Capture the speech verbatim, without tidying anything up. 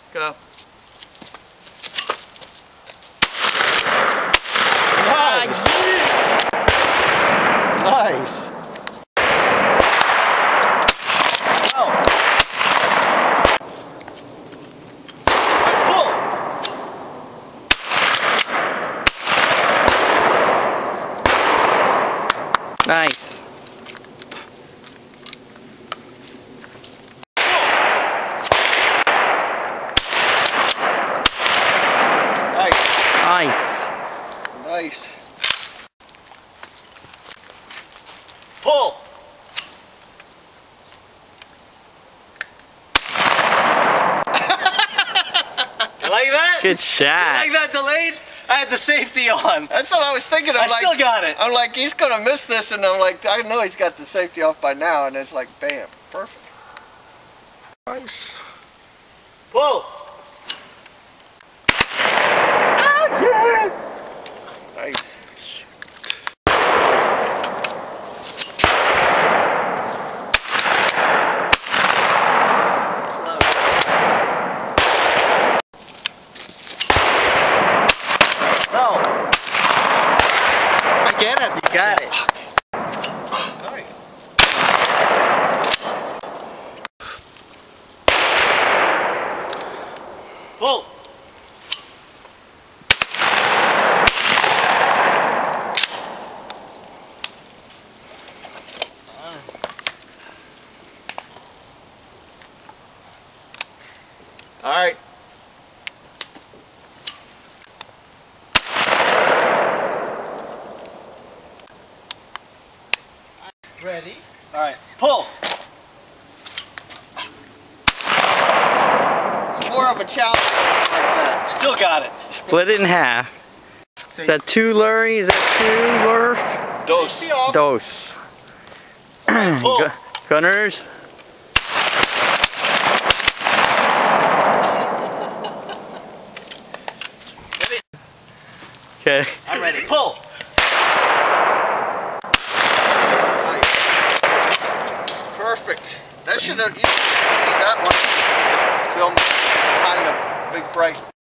Go. Nice. Nice. Oh. Pull. Nice. Nice. Nice. Pull. You like that? Good shot. You like that delayed? I had the safety on. That's what I was thinking. I'm I like, still got it. I'm like, he's gonna miss this, and I'm like, I know he's got the safety off by now, and it's like, bam, perfect. Nice. Pull. Ah, yeah. Nice. No. I get it. You got it. Nice. Pull. All right. Ready? All right. Pull. It's more of a challenge like that. Still got it. Split it in half. Is that two lurry? Is that two lurf? Dose. Dose. Pull. Gu- Gunners. Ready? Okay. I'm ready. Pull. Perfect. That should have, you didn't see that one. Film behind the big break.